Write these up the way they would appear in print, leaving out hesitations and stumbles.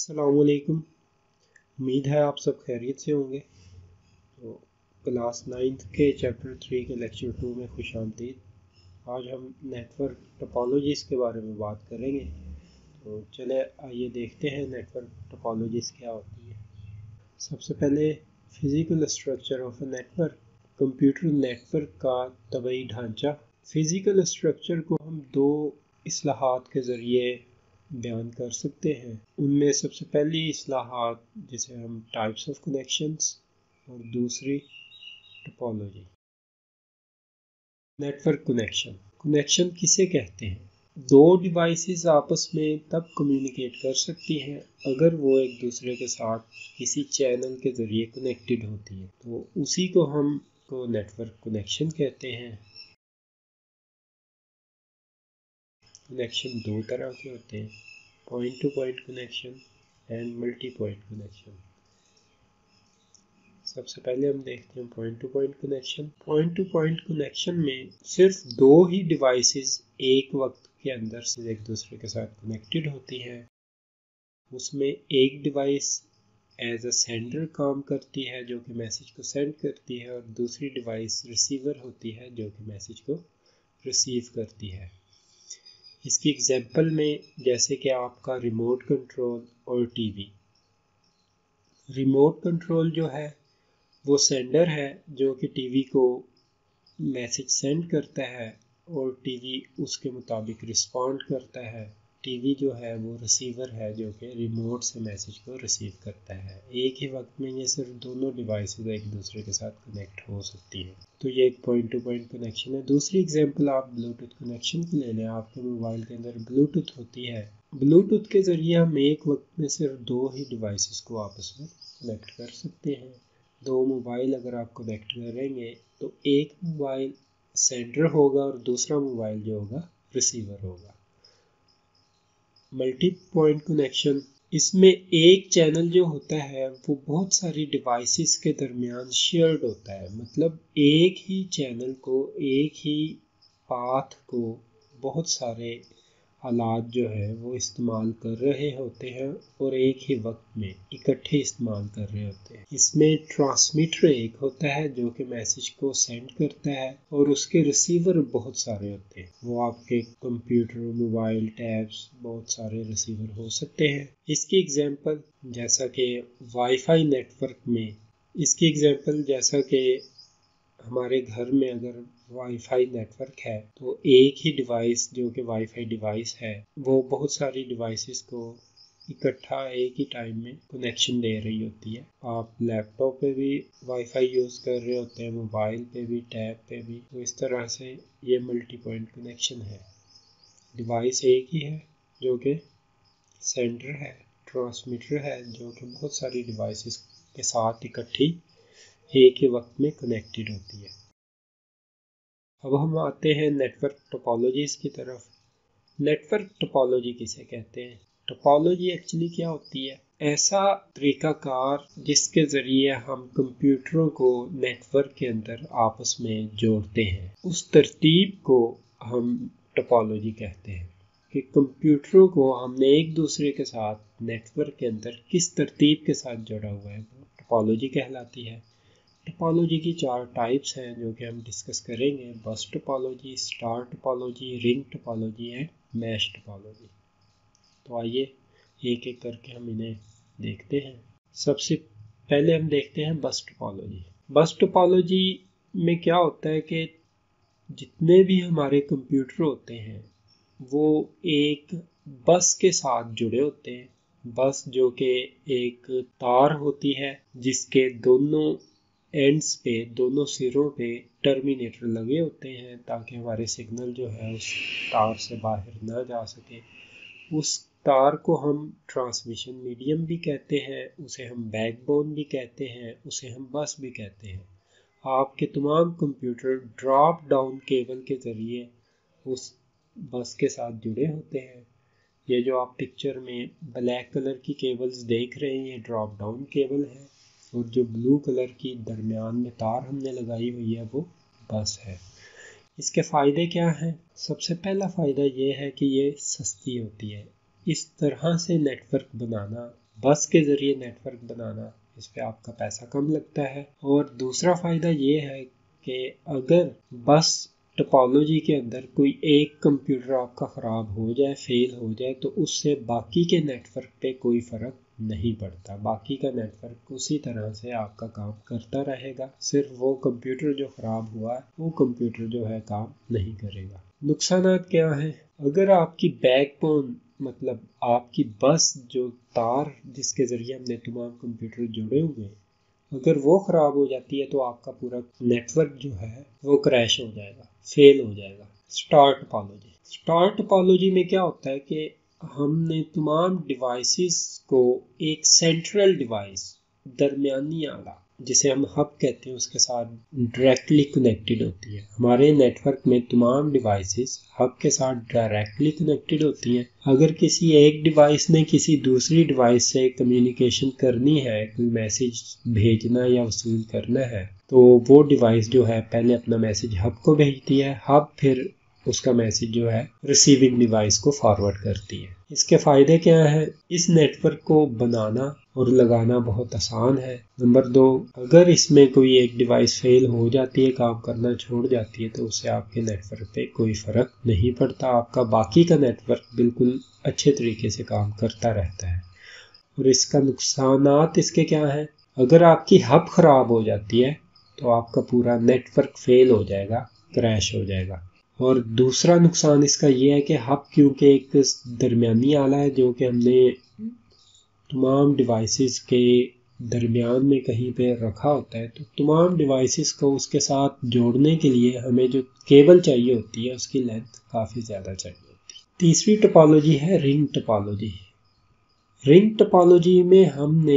अस्सलाम वालेकुम। उम्मीद है आप सब खैरियत से होंगे। तो क्लास 9th के चैप्टर 3 के लेक्चर 2 में खुश आमदीद। आज हम नेटवर्क टोपोलॉजीज़ के बारे में बात करेंगे। तो चले आइए देखते हैं नेटवर्क टोपोलॉजीज़ क्या होती है। सबसे पहले physical structure of a network, computer network का तबई ढांचा। फ़िज़िकल स्ट्रक्चर को हम दो इस्लाहात के ज़रिए बयान कर सकते हैं। उनमें सबसे पहली इस्लाहात जिसे हम टाइप्स ऑफ कनेक्शंस और दूसरी टोपोलॉजी। नेटवर्क कनेक्शन किसे कहते हैं? दो डिवाइसेस आपस में तब कम्युनिकेट कर सकती हैं अगर वो एक दूसरे के साथ किसी चैनल के ज़रिए कनेक्टेड होती है, तो उसी को हम नेटवर्क कनेक्शन कहते हैं। कनेक्शन दो तरह के होते हैं, point to point connection and multi point connection. सबसे पहले हम देखते हैं point to point connection. Point to point connection में सिर्फ दो ही डिवाइसेस एक वक्त के अंदर से एक दूसरे के साथ कनेक्टेड होती हैं। उसमें एक डिवाइस एज अ सेंडर काम करती है जो कि मैसेज को सेंड करती है, और दूसरी डिवाइस रिसीवर होती है जो कि मैसेज को रिसीव करती है। इसकी एग्जांपल में जैसे कि आपका रिमोट कंट्रोल और टीवी। रिमोट कंट्रोल जो है वो सेंडर है जो कि टीवी को मैसेज सेंड करता है और टीवी उसके मुताबिक रिस्पॉन्ड करता है। टीवी जो है वो रिसीवर है जो कि रिमोट से मैसेज को रिसीव करता है। एक ही वक्त में ये सिर्फ दोनों डिवाइसेस एक दूसरे के साथ कनेक्ट हो सकती हैं। तो ये एक पॉइंट टू पॉइंट कनेक्शन है। दूसरी एग्जांपल आप ब्लूटूथ कनेक्शन की ले लें। आपके मोबाइल के अंदर ब्लूटूथ होती है। ब्लूटूथ के ज़रिए हम एक वक्त में सिर्फ दो ही डिवाइसेस को आपस में कनेक्ट कर सकते हैं। दो मोबाइल अगर आप कनेक्ट करेंगे तो एक मोबाइल सेंडर होगा और दूसरा मोबाइल जो होगा रिसीवर होगा। मल्टी पॉइंट कनेक्शन, इसमें एक चैनल जो होता है वो बहुत सारी डिवाइसेस के दरमियान शेयर्ड होता है। मतलब एक ही चैनल को, एक ही पाथ को बहुत सारे आलात जो है वो इस्तेमाल कर रहे होते हैं और एक ही वक्त में इकट्ठे इस्तेमाल कर रहे होते हैं। इसमें ट्रांसमीटर एक होता है जो कि मैसेज को सेंड करता है और उसके रिसीवर बहुत सारे होते हैं। वो आपके कंप्यूटर, मोबाइल, टैब्स, बहुत सारे रिसीवर हो सकते हैं। इसकी एग्जांपल जैसा कि वाईफाई नेटवर्क में, इसकी एग्जांपल जैसा कि हमारे घर में अगर वाईफाई नेटवर्क है तो एक ही डिवाइस जो कि वाईफाई डिवाइस है वो बहुत सारी डिवाइसेस को इकट्ठा एक ही टाइम में कनेक्शन दे रही होती है। आप लैपटॉप पे भी वाईफाई यूज़ कर रहे होते हैं, मोबाइल पे भी, टैब पे भी। तो इस तरह से ये मल्टी पॉइंट कनेक्शन है। डिवाइस एक ही है जो कि सेंडर है, ट्रांसमीटर है जो कि बहुत सारी डिवाइसेस के साथ इकट्ठी एक ही वक्त में कनेक्टेड होती है। अब हम आते हैं नेटवर्क टोपोलॉजीज़ की तरफ। नेटवर्क टोपोलॉजी किसे कहते हैं? टोपोलॉजी एक्चुअली क्या होती है? ऐसा तरीक़ाकार जिसके ज़रिए हम कंप्यूटरों को नेटवर्क के अंदर आपस में जोड़ते हैं, उस तरतीब को हम टोपोलॉजी कहते हैं। कि कंप्यूटरों को हमने एक दूसरे के साथ नेटवर्क के अंदर किस तरतीब के साथ जोड़ा हुआ है, वो टोपोलॉजी कहलाती है। टोपोलॉजी की चार टाइप्स हैं जो कि हम डिस्कस करेंगे: bus topology, star topology, ring topology and mesh topology. तो आइए एक एक करके हम इन्हें देखते हैं। सबसे पहले हम देखते हैं बस टोपोलॉजी। बस टोपोलॉजी में क्या होता है कि जितने भी हमारे कंप्यूटर होते हैं वो एक बस के साथ जुड़े होते हैं। बस जो कि एक तार होती है जिसके दोनों एंड्स पे, दोनों सिरों पे टर्मिनेटर लगे होते हैं ताकि हमारे सिग्नल जो है उस तार से बाहर ना जा सके। उस तार को हम ट्रांसमिशन मीडियम भी कहते हैं, उसे हम बैकबोन भी कहते हैं, उसे हम बस भी कहते हैं। आपके तमाम कंप्यूटर ड्रॉप डाउन केबल के ज़रिए उस बस के साथ जुड़े होते हैं। ये जो आप पिक्चर में ब्लैक कलर की केबल्स देख रहे हैं ये ड्रॉप डाउन केबल है, और जो ब्लू कलर की दरमियान में तार हमने लगाई हुई है वो बस है। इसके फ़ायदे क्या हैं? सबसे पहला फ़ायदा ये है कि ये सस्ती होती है। इस तरह से नेटवर्क बनाना بس کے ذریعے نیٹ ورک بنانا، اس پہ آپ کا پیسہ کم لگتا ہے۔ اور دوسرا فائدہ یہ ہے کہ اگر بس ٹپالوجی کے اندر کوئی ایک کمپیوٹر آپ کا خراب ہو جائے، فیل ہو جائے، تو اس سے باقی کے نیٹ ورک پہ کوئی فرق نہیں پڑتا، باقی کا نیٹ ورک اسی طرح سے آپ کا کام کرتا رہے گا، صرف وہ کمپیوٹر جو خراب ہوا ہے وہ کمپیوٹر جو ہے کام نہیں کرے گا۔ نقصانات کیا ہیں؟ اگر آپ کی بیک بون، مطلب آپ کی بس جو تار جس کے ذریعے ہم نے تمام کمپیوٹر جڑے ہوئے ہیں، اگر وہ خراب ہو جاتی ہے تو آپ کا پورا نیٹ ورک جو ہے وہ کریش ہو جائے گا، فیل ہو جائے گا۔ اسٹار ٹپالوجی میں کیا ہوتا ہے کہ ہم نے تمام ڈیوائسز کو ایک سینٹرل ڈیوائس، درمیانی آلہ جسے ہم ہب کہتے ہیں، اس کے ساتھ ڈائریکٹلی کنیکٹڈ ہوتی ہے۔ ہمارے نیٹ ورک میں تمام ڈیوائسز ہب کے ساتھ ڈائریکٹلی کنیکٹڈ ہوتی ہیں۔ اگر کسی ایک ڈیوائس نے کسی دوسری ڈیوائس سے کمیونیکیشن کرنی ہے، کوئی میسیج بھیجنا یا وصول کرنا ہے، تو وہ ڈیوائس جو ہے پہلے اپنا میسیج ہب کو بھیجتی ہے، ہب پھر اس کا میسیج جو ہے ریسیونگ ڈیوائس کو فارورڈ کرتی ہے۔ اس کے فائدے کیا ہیں؟ اس نیٹ ورک کو بنانا اور لگانا بہت آسان ہے۔ نمبر 2، اگر اس میں کوئی ایک ڈیوائس فیل ہو جاتی ہے، کام کرنا چھوڑ جاتی ہے، تو اس سے آپ کے نیٹ ورک پہ کوئی فرق نہیں پڑتا، آپ کا باقی کا نیٹ ورک بالکل اچھے طریقے سے کام کرتا رہتا ہے۔ اور اس کا نقصانات اس کے کیا ہیں؟ اگر آپ کی ہب خراب ہو جاتی ہے تو آپ کا پورا نیٹ ورک فیل ہو جائے گا، کریش ہو جائے گا۔ اور دوسرا نقصان اس کا یہ ہے کہ ہب کیونکہ ایک درمیانی آلہ ہے جو کہ ہم نے تمام ڈیوائسز کے درمیان میں کہیں پہ رکھا ہوتا ہے، تو تمام ڈیوائسز کو اس کے ساتھ جوڑنے کے لیے ہمیں جو کیبل چاہیے ہوتی ہے اس کی لینتھ کافی زیادہ چاہیے ہوتی ہے۔ تیسری ٹپالوجی ہے رنگ ٹپالوجی۔ رنگ ٹپالوجی میں ہم نے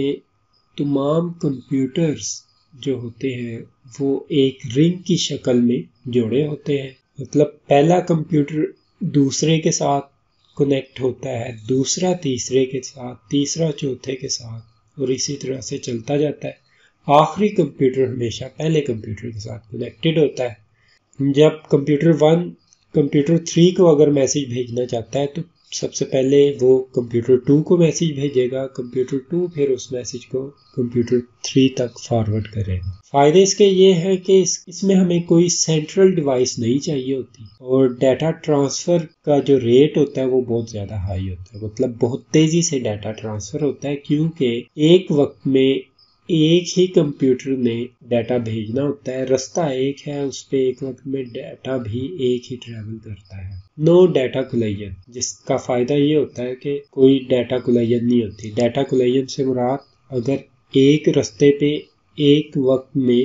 تمام کمپیوٹرز جو ہوتے ہیں وہ ایک رنگ کی شکل میں جوڑے ہوتے ہیں، مطلب پہلا کمپیوٹر دوسرے کے ساتھ کنیکٹ ہوتا ہے، دوسرا تیسرے کے ساتھ، تیسرا چوتھے کے ساتھ، اور اسی طرح سے چلتا جاتا ہے۔ آخری کمپیوٹر ہمیشہ پہلے کمپیوٹر کے ساتھ کنیکٹڈ ہوتا ہے۔ جب کمپیوٹر 1 کمپیوٹر 3 کو اگر میسیج بھیجنا چاہتا ہے تو سب سے پہلے وہ کمپیوٹر 2 کو میسیج بھیجے گا، کمپیوٹر 2 پھر اس میسیج کو کمپیوٹر 3 تک فارورڈ کرے گا۔ فائدے اس کے یہ ہے کہ اس میں ہمیں کوئی سینٹرل ڈیوائس نہیں چاہیے ہوتی، اور ڈیٹا ٹرانسفر کا جو ریٹ ہوتا ہے وہ بہت زیادہ ہائی ہوتا ہے، مطلب بہت تیزی سے ڈیٹا ٹرانسفر ہوتا ہے، کیونکہ ایک وقت میں ایک ہی کمپیوٹر نے ڈیٹا بھیجنا ہوتا ہے، رستہ ایک ہے، اس پہ ایک وقت میں ڈیٹا بھی ایک ہی ٹریول کرتا ہے۔ نو ڈیٹا کولیجن، جس کا فائدہ یہ ہوتا ہے کہ کوئی ڈیٹا کولیجن نہیں ہوتی۔ ڈیٹا کولیجن سے مراد اگر ایک رستے پہ ایک وقت میں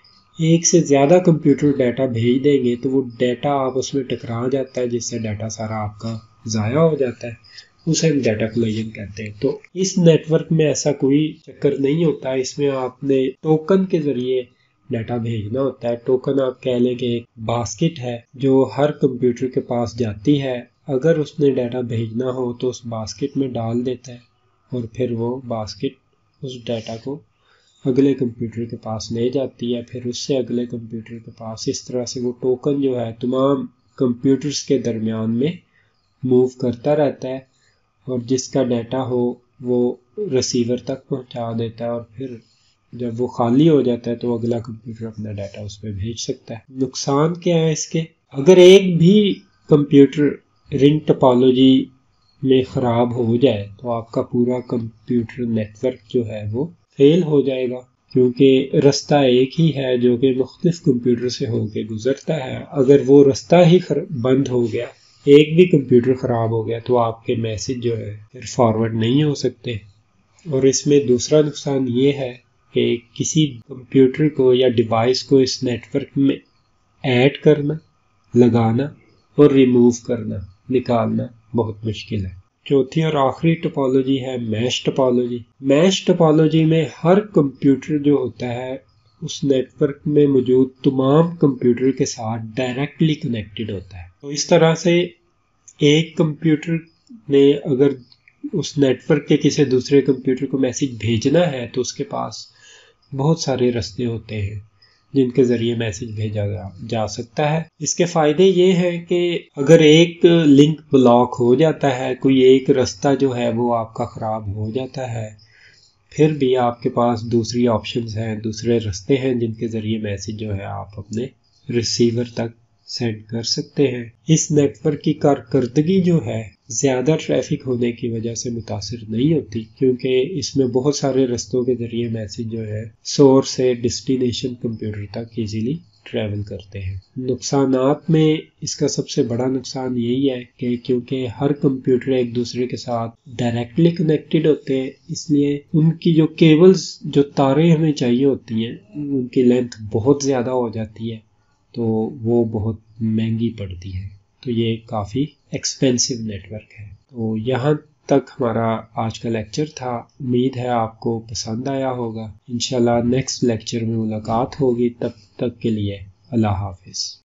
ایک سے زیادہ کمپیوٹر ڈیٹا بھیج دیں گے تو وہ ڈیٹا آپس میں ٹکرا جاتا ہے، جس سے ڈیٹا سارا آپ کا ضائع ہو جاتا ہے، اسے ہم ڈیٹا کولیجن کہتے ہیں۔ تو اس نیٹ ورک میں ایسا کوئی چکر نہیں ہوتا، اس میں آپ نے ٹوکن کے ذریعے ڈیٹا بھیجنا ہوتا ہے۔ ٹوکن آپ کہہ لیں کہ ایک باسکٹ ہے جو ہر کمپیوٹر کے پاس جاتی ہے، اگر اس نے ڈیٹا بھیجنا ہو تو اس باسکٹ میں ڈال دیتا ہے، اور پھر وہ باسکٹ اس ڈیٹا کو اگلے کمپیوٹر کے پاس لے جاتی ہے، پھر اس سے اگلے کمپیوٹر کے پاس، اس طرح سے وہ ٹوکن جو ہے تمام کمپیوٹرز کے درمیان میں موو کرتا رہتا ہے، اور جس کا ڈیٹا ہو وہ ریسیور تک پہنچا دیتا ہے، اور پھر جب وہ خالی ہو جاتا ہے تو اگلا کمپیوٹر اپنا ڈیٹا اس پہ بھیج سکتا ہے۔ نقصان کیا ہے اس کے؟ اگر ایک بھی کمپیوٹر رنگ ٹپالوجی میں خراب ہو جائے تو آپ کا پورا کمپیوٹر نیٹ ورک جو ہے وہ فیل ہو جائے گا، کیونکہ رستہ ایک ہی ہے جو کہ مختلف کمپیوٹر سے ہو کے گزرتا ہے۔ اگر وہ رستہ ہی بند ہو گیا، ایک بھی کمپیوٹر خراب ہو گیا، تو آپ کے میسیج جو ہے پھر فارورڈ نہیں ہو سکتے۔ اور اس میں دوسرا نقصان یہ ہے کہ کسی کمپیوٹر کو یا ڈیوائس کو اس نیٹ ورک میں ایڈ کرنا، لگانا اور ریموو کرنا، نکالنا بہت مشکل ہے۔ چوتھی اور آخری ٹپالوجی ہے میش ٹپالوجی۔ میش ٹپالوجی میں ہر کمپیوٹر جو ہوتا ہے اس نیٹ ورک میں موجود تمام کمپیوٹر کے ساتھ ڈائریکٹلی کنیکٹڈ ہوتا ہے۔ تو اس طرح سے ایک کمپیوٹر نے اگر اس نیٹ ورک کے کسی دوسرے کمپیوٹر کو میسیج بھیجنا ہے تو اس کے پاس بہت سارے راستے ہوتے ہیں، جن کے ذریعے میسج بھیجا جا سکتا ہے۔ اس کے فائدے یہ ہیں کہ اگر ایک لنک بلاک ہو جاتا ہے، کوئی ایک رستہ جو ہے وہ آپ کا خراب ہو جاتا ہے، پھر بھی آپ کے پاس دوسری آپشنز ہیں، دوسرے رستے ہیں جن کے ذریعے میسج جو ہے آپ اپنے ریسیور تک سینڈ کر سکتے ہیں۔ اس نیٹ ورک کی کارکردگی جو ہے زیادہ ٹریفک ہونے کی وجہ سے متاثر نہیں ہوتی، کیونکہ اس میں بہت سارے رستوں کے ذریعے میسج جو ہے سورس سے ڈیسٹینیشن کمپیوٹر تک ایزیلی ٹریول کرتے ہیں۔ نقصانات میں اس کا سب سے بڑا نقصان یہی ہے کہ کیونکہ ہر کمپیوٹر ایک دوسرے کے ساتھ ڈائریکٹلی کنیکٹڈ ہوتے ہیں، اس لیے ان کی جو کیبلز، جو تاریں ہمیں چاہیے ہوتی ہیں، ان کی لینتھ بہت زیادہ ہو جاتی ہے، تو وہ بہت مہنگی پڑتی ہے۔ تو یہ کافی ایکسپینسو نیٹ ورک ہے۔ تو یہاں تک ہمارا آج کا لیکچر تھا، امید ہے آپ کو پسند آیا ہوگا۔ انشاءاللہ نیکسٹ لیکچر میں ملاقات ہوگی، تب تک کے لیے اللہ حافظ۔